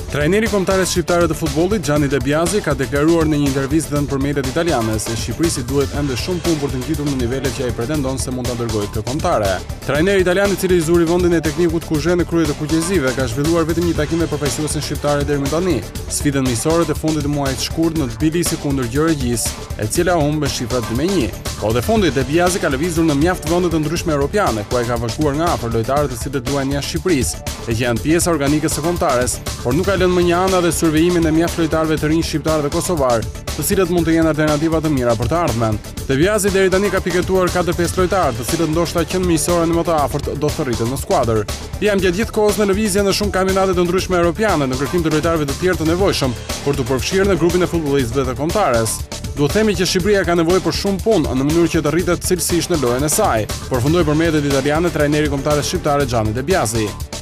Trajneri kombëtarës shqiptare të futbollit, Gianni dhe Biasi, ka deklaruar në një intervistë dhënë për mediat italiane se Shqiperisi duhet ende shumë punë për të ngritur në nivelet që ai pretendon se mund ta dërgojë këtë kombëtare. Trajneri italian, i cili zuri vendin e teknikut Kuxhe në krye të kuqezive, ka zhvilluar vetëm një takim me përfaqësuesin shqiptar deri më tani, sfidën miqësore të fundit të muajit të shkurt në Tbilisi kundër Gjorgjisë, e cila humbi me shifra 2-1. Kohë e fundit De Biasi ka lëvizur në mjaft vende të ndryshme europiane, ku ai ka vazhduar nga afër lojtarët të cilët luajnë jashtë Shqiperisë, e që janë pjesë organike së kombëtares, por nuk ka lënë më një anë dhe survejimin e mjaft lojtarëve të rinj shqiptar dhe kosovar, të cilët mund të jenë alternativa të mira për të ardhmen. De Biasi deri tani ka piketuar 4-5 lojtarë, të cilët ndoshta qenë miqësorë në më të afërt do të rriten në skuadër. Jam gjatë gjithë kohës në lëvizje në shumë kampionate të ndryshme europiane në kërkim të lojtarëve të tjerë të nevojshëm për të përfshirë në grupin e futbollistëve të kombëtares. Duhet themi që Shqipëria ka nevojë për shumë punë në mënyrë që të rritet cilësisht në lojën e saj, përfundoi për mediat italiane trajneri kombëtarës shqiptare Gianni De Biasi.